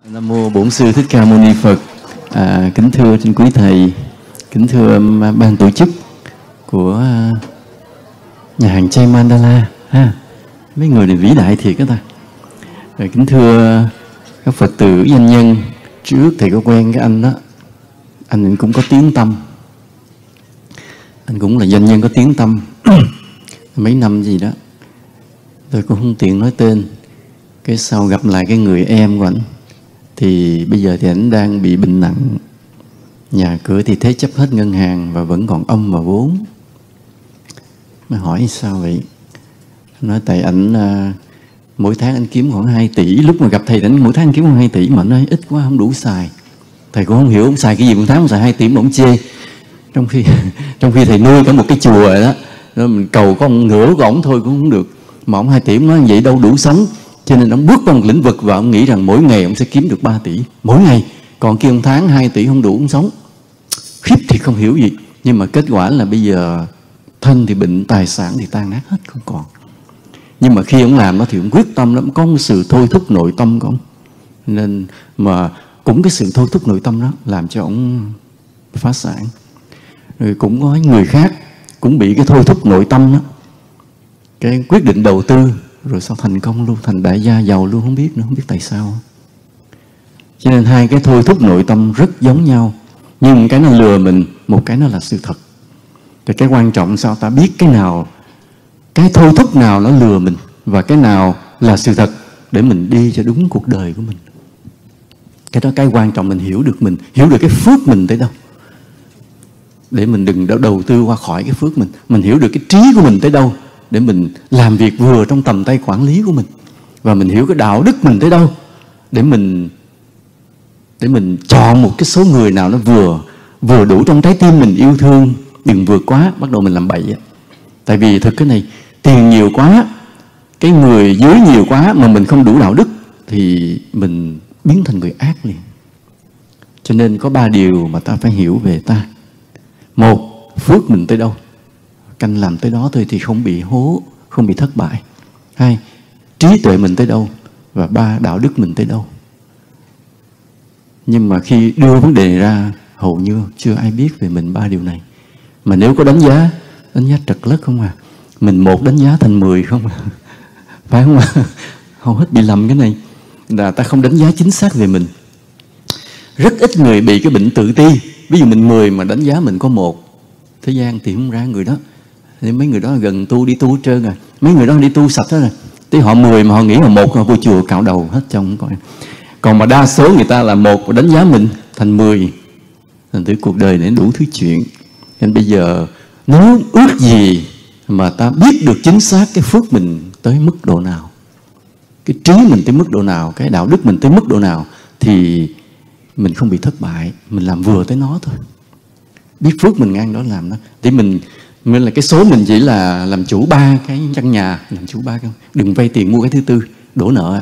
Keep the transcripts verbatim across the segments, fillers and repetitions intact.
Nam mô Bổn Sư Thích Ca Mâu Ni Phật. À, kính thưa trên quý thầy, kính thưa ban tổ chức của nhà hàng chay Mandala, ha, mấy người này vĩ đại thiệt đó ta. Rồi kính thưa các Phật tử doanh nhân, trước thầy có quen cái anh đó, anh cũng có tiếng tâm, anh cũng là doanh nhân có tiếng tâm mấy năm gì đó, tôi cũng không tiện nói tên. Cái sau gặp lại cái người em của ảnh, thì bây giờ thì ảnh đang bị bệnh nặng, nhà cửa thì thế chấp hết ngân hàng và vẫn còn âm và vốn. Mới hỏi sao vậy? Nói tại ảnh à, mỗi tháng anh kiếm khoảng hai tỷ. Lúc mà gặp thầy ảnh mỗi tháng anh kiếm khoảng hai tỷ, mà anh nói ít quá không đủ xài. Thầy cũng không hiểu ông xài cái gì một tháng ông xài hai tỷ mà ông chê. Trong khi trong khi thầy nuôi cả một cái chùa rồi đó, rồi mình cầu có một nửa của ổng thôi cũng không được, mà ông hai tỷ ông nói vậy đâu đủ sống. Cho nên ông bước vào một lĩnh vực và ông nghĩ rằng mỗi ngày ông sẽ kiếm được ba tỷ mỗi ngày, còn kia ông tháng hai tỷ không đủ ông sống. Khiếp thì không hiểu gì, nhưng mà kết quả là bây giờ thân thì bệnh, tài sản thì tan nát hết không còn. Nhưng mà khi ông làm nó thì ông quyết tâm lắm, có một sự thôi thúc nội tâm của ông. Nên mà cũng cái sự thôi thúc nội tâm đó làm cho ông phá sản. Rồi cũng có người khác cũng bị cái thôi thúc nội tâm đó, cái quyết định đầu tư rồi sao thành công luôn, thành đại gia giàu luôn, không biết nữa, không biết tại sao. Cho nên hai cái thôi thúc nội tâm rất giống nhau, nhưng cái nó lừa mình, một cái nó là sự thật. Thì cái quan trọng sao ta biết cái nào, cái thôi thúc nào nó lừa mình và cái nào là sự thật, để mình đi cho đúng cuộc đời của mình. Cái đó cái quan trọng, mình hiểu được mình, hiểu được cái phước mình tới đâu, để mình đừng đầu tư qua khỏi cái phước mình. Mình hiểu được cái trí của mình tới đâu, để mình làm việc vừa trong tầm tay quản lý của mình. Và mình hiểu cái đạo đức mình tới đâu, để mình để mình chọn một cái số người nào nó vừa vừa đủ trong trái tim mình yêu thương, đừng vượt quá, bắt đầu mình làm bậy. Tại vì thực cái này, tiền nhiều quá, cái người dưới nhiều quá mà mình không đủ đạo đức thì mình biến thành người ác liền. Cho nên có ba điều mà ta phải hiểu về ta. Một, phước mình tới đâu, canh làm tới đó thôi thì không bị hố, không bị thất bại. Hai, trí tuệ mình tới đâu. Và ba, đạo đức mình tới đâu. Nhưng mà khi đưa vấn đề ra, hầu như chưa ai biết về mình ba điều này. Mà nếu có đánh giá, đánh giá trật lất không à. Mình một đánh giá thành mười không à. Phải không à? Hầu hết bị lầm cái này, là ta không đánh giá chính xác về mình. Rất ít người bị cái bệnh tự ti. Ví dụ mình mười mà đánh giá mình có một, thế gian tìm không ra người đó. Thì mấy người đó gần tu, đi tu hết trơn rồi. Mấy người đó đi tu sạch hết rồi. Tới họ mười mà họ nghĩ là một, họ vô chùa cạo đầu hết trong coi. Còn mà đa số người ta là một và đánh giá mình thành mười. Thành thử cuộc đời này đủ thứ chuyện. Nên bây giờ nếu ước gì mà ta biết được chính xác cái phước mình tới mức độ nào, cái trí mình tới mức độ nào, cái đạo đức mình tới mức độ nào, thì mình không bị thất bại. Mình làm vừa tới nó thôi. Biết phước mình ngang đó làm đó. Thì mình Nên là cái số mình chỉ là làm chủ ba cái căn nhà, làm chủ ba cái, đừng vay tiền mua cái thứ tư, đổ nợ.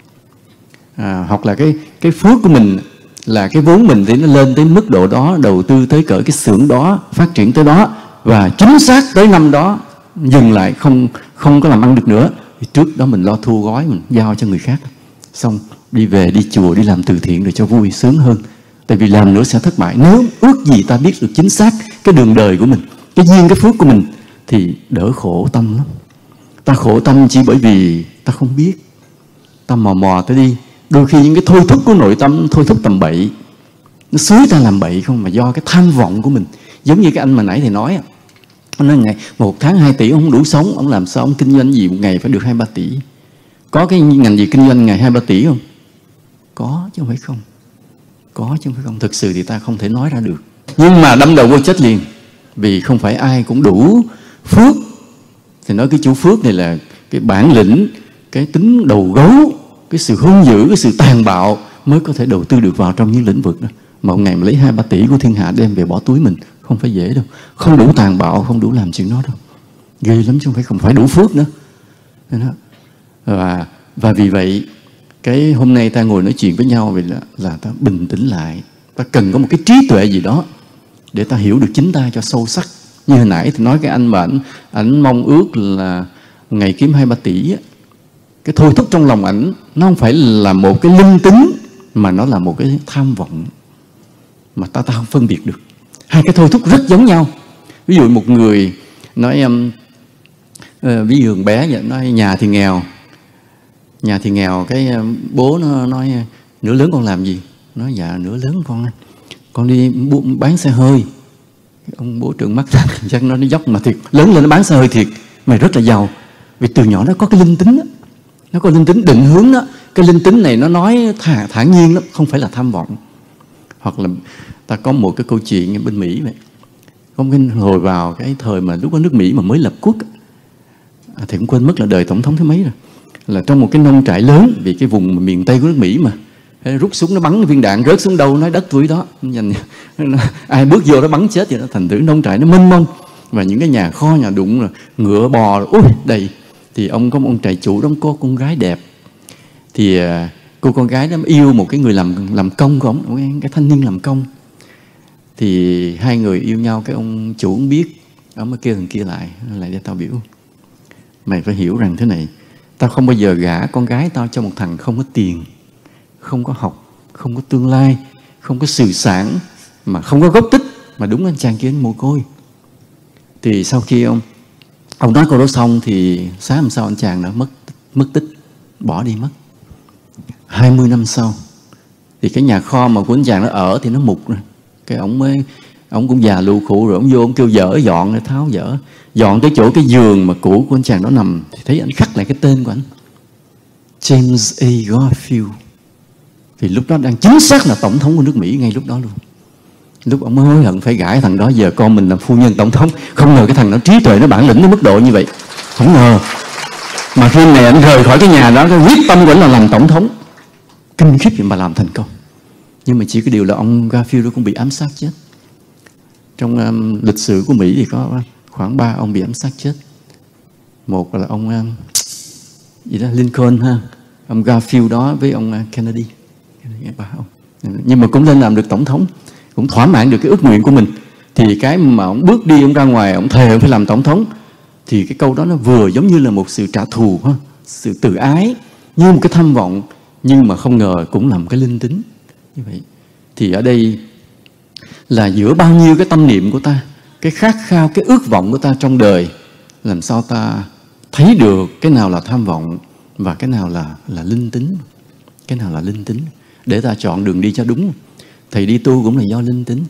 À, hoặc là cái cái phước của mình là cái vốn mình thì nó lên tới mức độ đó, đầu tư tới cỡ cái xưởng đó, phát triển tới đó, và chính xác tới năm đó dừng lại, không không có làm ăn được nữa, thì trước đó mình lo thu gói, mình giao cho người khác, xong đi về đi chùa, đi làm từ thiện rồi cho vui, sướng hơn. Tại vì làm nữa sẽ thất bại. Nếu ước gì ta biết được chính xác cái đường đời của mình, cái duyên, cái phước của mình, thì đỡ khổ tâm lắm. Ta khổ tâm chỉ bởi vì ta không biết, ta mò mò tới đi. Đôi khi những cái thôi thúc của nội tâm, thôi thúc tầm bậy, nó xúi ta làm bậy không, mà do cái tham vọng của mình. Giống như cái anh mà nãy thầy nói, ông nói ngày một tháng hai tỷ ông không đủ sống, ông làm sao ông kinh doanh gì một ngày phải được hai ba tỷ? Có cái ngành gì kinh doanh ngày hai ba tỷ không? Có chứ không phải không. Có chứ không phải không. Thực sự thì ta không thể nói ra được. Nhưng mà đâm đầu vô chết liền. Vì không phải ai cũng đủ phước. Thì nói cái chủ phước này là cái bản lĩnh, cái tính đầu gấu, cái sự hung dữ, cái sự tàn bạo mới có thể đầu tư được vào trong những lĩnh vực đó. Mà một ngày mà lấy hai ba tỷ của thiên hạ đem về bỏ túi mình, không phải dễ đâu. Không đủ tàn bạo, không đủ làm chuyện đó đâu. Ghê lắm chứ không phải không phải đủ phước nữa. Và, và vì vậy, cái hôm nay ta ngồi nói chuyện với nhau vì là, là ta bình tĩnh lại. Ta cần có một cái trí tuệ gì đó để ta hiểu được chính ta cho sâu sắc. Như hồi nãy thì nói cái anh mà ảnh, ảnh mong ước là ngày kiếm hai ba tỷ á. Cái thôi thúc trong lòng ảnh nó không phải là một cái linh tính mà nó là một cái tham vọng mà ta ta không phân biệt được. Hai cái thôi thúc rất giống nhau. Ví dụ một người nói um, uh, ví dụ bé vậy, nói nhà thì nghèo, nhà thì nghèo, cái um, bố nó nói nửa lớn con làm gì? Nói dạ nửa lớn con con đi bán xe hơi. Ông bố trợn mắt chắc nó nó dốc mà thiệt, lớn lên nó bán xe hơi thiệt, mày rất là giàu. Vì từ nhỏ nó có cái linh tính đó, nó có linh tính định hướng đó. Cái linh tính này nó nói thả, thản nhiên lắm, không phải là tham vọng. Hoặc là ta có một cái câu chuyện bên Mỹ vậy. Có một cái hồi vào cái thời mà lúc đó nước Mỹ mà mới lập quốc, à, thì cũng quên mất là đời tổng thống thứ mấy rồi, là trong một cái nông trại lớn, vì cái vùng miền Tây của nước Mỹ mà, rút súng nó bắn viên đạn rớt xuống đâu nói đất vui đó, dành ai bước vô nó bắn chết vậy đó. Thành thử nông trại nó mênh mông, và những cái nhà kho nhà đụng rồi ngựa bò rồi, ui đầy. Thì ông có một ông trại chủ đó, có con gái đẹp, thì cô con gái đó yêu một cái người làm làm công của ông, cái thanh niên làm công. Thì hai người yêu nhau, cái ông chủ cũng biết, ông mới kêu thằng kia lại, lại để tao biểu, mày phải hiểu rằng thế này, tao không bao giờ gả con gái tao cho một thằng không có tiền, không có học, không có tương lai, không có sự sản, mà không có gốc tích, mà đúng anh chàng kia anh mồ côi. Thì sau khi ông ông nói câu đó xong thì sáng hôm sau anh chàng đã mất mất tích, bỏ đi mất. Hai mươi năm sau thì cái nhà kho mà của anh chàng nó ở thì nó mục rồi. Cái ông mới, ông cũng già lù khụ rồi, ông vô ông kêu dở dọn để tháo dở, dọn tới chỗ cái giường mà cũ của anh chàng đó nằm, thì thấy anh khắc lại cái tên của anh, James A. Garfield. Thì lúc đó đang chính xác là tổng thống của nước Mỹ ngay lúc đó luôn. Lúc ông mới hối hận phải gãi thằng đó, giờ con mình làm phu nhân tổng thống. Không ngờ cái thằng nó trí tuệ, nó bản lĩnh đến mức độ như vậy, không ngờ. Mà khi này anh rời khỏi cái nhà đó, cái quyết tâm của anh là làm tổng thống, kinh khiếp vậy mà làm thành công. Nhưng mà chỉ cái điều là ông Garfield đó cũng bị ám sát chết. Trong um, lịch sử của Mỹ thì có khoảng ba ông bị ám sát chết. Một là ông um, gì đó Lincoln ha, ông Garfield đó với ông uh, Kennedy, ba ông. Nhưng mà cũng lên làm được tổng thống, cũng thỏa mãn được cái ước nguyện của mình. Thì cái mà ông bước đi, ông ra ngoài, ông thề ông phải làm tổng thống, thì cái câu đó nó vừa giống như là một sự trả thù ha, sự tự ái, như một cái tham vọng, nhưng mà không ngờ cũng là một cái linh tính như vậy. Thì ở đây là giữa bao nhiêu cái tâm niệm của ta, cái khát khao, cái ước vọng của ta trong đời, làm sao ta thấy được cái nào là tham vọng và cái nào là là linh tính, cái nào là linh tính, để ta chọn đường đi cho đúng. Thầy đi tu cũng là do linh tính.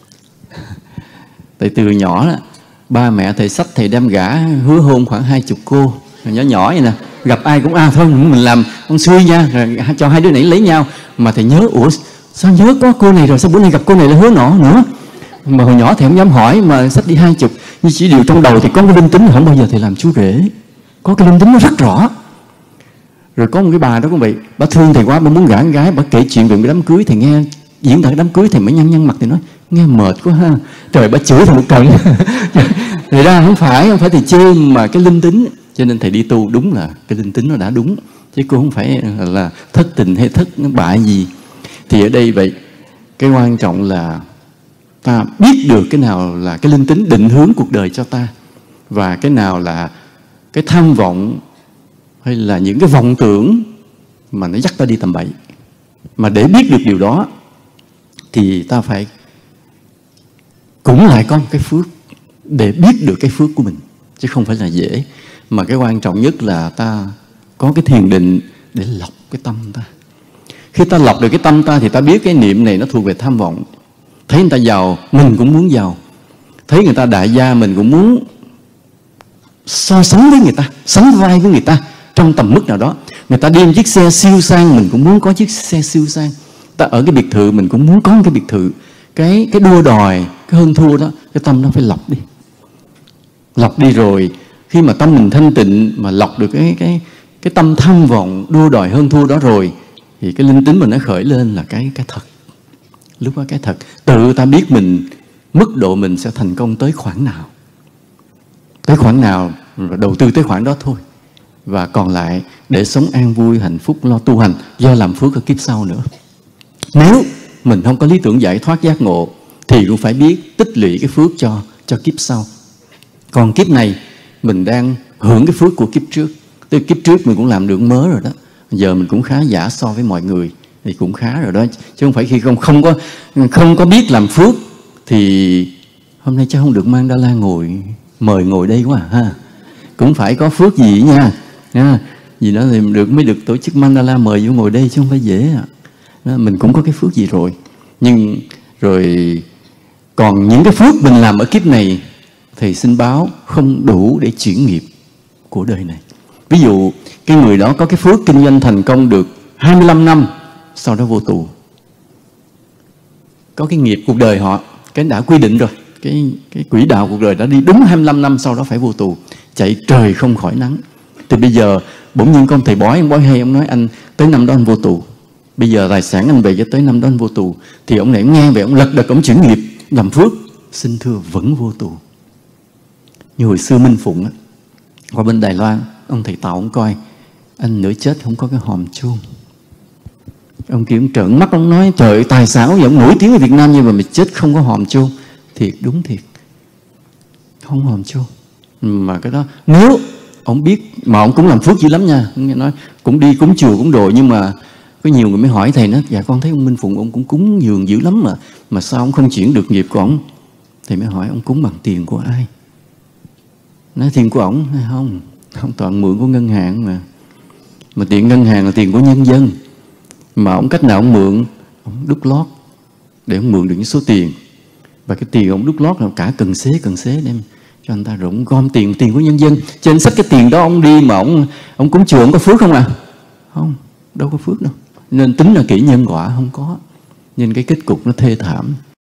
Tại từ nhỏ đó, ba mẹ thầy xách thầy đem gả hứa hôn khoảng hai chục cô, nhỏ nhỏ vậy nè, gặp ai cũng à thôi mình làm con xuôi nha, rồi cho hai đứa này lấy nhau. Mà thầy nhớ, ủa sao nhớ có cô này rồi, sao bữa nay gặp cô này là hứa nọ nữa. Mà hồi nhỏ thầy không dám hỏi, mà xách đi hai chục, nhưng chỉ điều trong đầu thì có cái linh tính, không bao giờ thầy làm chú rể, có cái linh tính nó rất rõ. Rồi có một cái bà đó cũng vậy, bà thương thầy quá, bà muốn gả con gái, bà kể chuyện về cái đám cưới, thầy nghe diễn đạt đám cưới, thầy mới nhăn nhăn mặt, thì nói nghe mệt quá ha, trời, bà chửi thầy một trận. Thì ra không phải, không phải thầy chê, mà cái linh tính. Cho nên thầy đi tu đúng là cái linh tính nó đã đúng, chứ cũng không phải là thất tình hay thất bại gì. Thì ở đây vậy, cái quan trọng là ta biết được cái nào là cái linh tính định hướng cuộc đời cho ta, và cái nào là cái tham vọng hay là những cái vọng tưởng mà nó dắt ta đi tầm bậy. Mà để biết được điều đó thì ta phải cũng lại có một cái phước để biết được cái phước của mình, chứ không phải là dễ. Mà cái quan trọng nhất là ta có cái thiền định để lọc cái tâm ta. Khi ta lọc được cái tâm ta thì ta biết cái niệm này nó thuộc về tham vọng. Thấy người ta giàu, mình cũng muốn giàu. Thấy người ta đại gia, mình cũng muốn so sánh với người ta, sánh vai với người ta trong tầm mức nào đó. Người ta đi một chiếc xe siêu sang, mình cũng muốn có chiếc xe siêu sang. Ta ở cái biệt thự, mình cũng muốn có cái biệt thự. Cái cái đua đòi, cái hơn thua đó, cái tâm nó phải lọc đi. Lọc đi rồi, khi mà tâm mình thanh tịnh, mà lọc được cái cái cái tâm tham vọng, đua đòi hơn thua đó rồi, thì cái linh tính mình nó khởi lên là cái cái thật. Lúc đó cái thật, tự ta biết mình, mức độ mình sẽ thành công tới khoảng nào. Tới khoảng nào, rồi đầu tư tới khoảng đó thôi. Và còn lại để sống an vui, hạnh phúc, lo tu hành, do làm phước ở kiếp sau nữa. Nếu mình không có lý tưởng giải thoát giác ngộ, thì cũng phải biết tích lũy cái phước cho, cho kiếp sau. Còn kiếp này, mình đang hưởng cái phước của kiếp trước. Từ kiếp trước mình cũng làm được mớ rồi đó. Giờ mình cũng khá giả so với mọi người. thì cũng khá rồi đó, chứ không phải khi không không có không có biết làm phước thì hôm nay chắc không được mang Đa La ngồi mời ngồi đây quá à, ha. Cũng phải có phước gì nha, nha. Vì đó thì được mới được tổ chức Mandala mời vô ngồi đây, chứ không phải dễ à. Đó, mình cũng có cái phước gì rồi, nhưng rồi còn những cái phước mình làm ở kiếp này thì xin báo không đủ để chuyển nghiệp của đời này. Ví dụ cái người đó có cái phước kinh doanh thành công được hai mươi lăm năm, sau đó vô tù. Có cái nghiệp cuộc đời họ, cái đã quy định rồi, cái cái quỹ đạo cuộc đời đã đi đúng hai mươi lăm năm, sau đó phải vô tù, chạy trời không khỏi nắng. Thì bây giờ bỗng nhiên con thầy bói, ông bói hay, ông nói anh tới năm đó anh vô tù. Bây giờ tài sản anh về cho tới năm đó anh vô tù. Thì ông này nghe về, ông lật đật, ông chuyển nghiệp làm phước, xin thưa vẫn vô tù. Như hồi xưa Minh Phụng á, qua bên Đài Loan, ông thầy Tàu ông coi, anh nửa chết không có cái hòm chuông. Ông kia ông trợn mắt, ông nói trời ơi, tài sản ông vẫn nổi tiếng ở Việt Nam nhưng mà mình chết không có hòm chuông. Thiệt, đúng thiệt, không hòm chuông. Mà cái đó nếu ông biết, mà ông cũng làm phước dữ lắm nha. Ông nói cũng đi cúng chùa cúng đồ, nhưng mà có nhiều người mới hỏi thầy nó, dạ con thấy ông Minh Phụng ông cũng cúng dường dữ lắm mà mà sao ông không chuyển được nghiệp của ông? Thầy mới hỏi ông cúng bằng tiền của ai? Nói tiền của ổng hay không? Ông toàn mượn của ngân hàng mà. Mà tiền ngân hàng là tiền của nhân dân. Mà ông cách nào ông mượn, ông đút lót để ông mượn được những số tiền. Và cái tiền ông đút lót là cả cần xế cần xế đem cho anh ta, rồi ông gom tiền tiền của nhân dân. Cho nên xách cái tiền đó ông đi mà ông ông cúng chùa, ông có phước không à? Không, đâu có phước đâu. Nên tính là kỹ nhân quả không có. Nên cái kết cục nó thê thảm.